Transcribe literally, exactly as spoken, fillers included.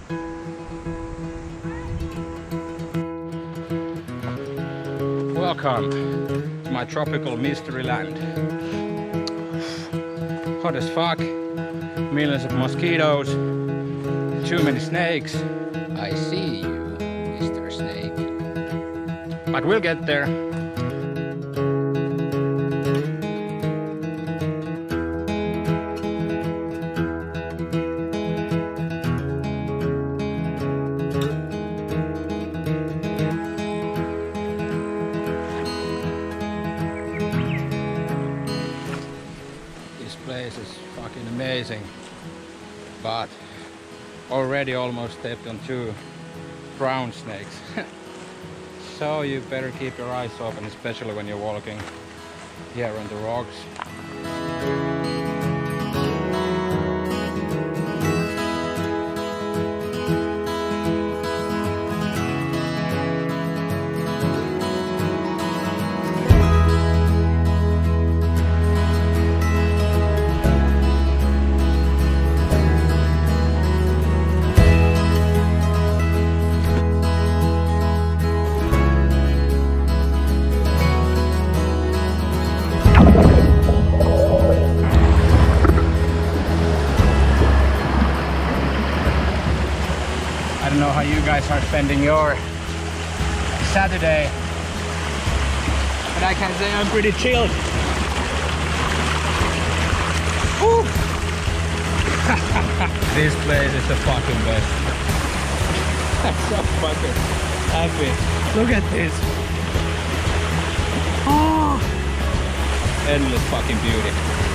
Welcome to my tropical mystery land. Hot as fuck, millions of mosquitoes, too many snakes. I see you, Mister Snake. But we'll get there. This place is fucking amazing, but already almost stepped on two brown snakes. So you better keep your eyes open, especially when you're walking here on the rocks. I don't know how you guys are spending your Saturday, but I can say I'm pretty chilled. Woo! This place is the fucking best. I'm so fucking happy. Look at this. Oh! Endless fucking beauty.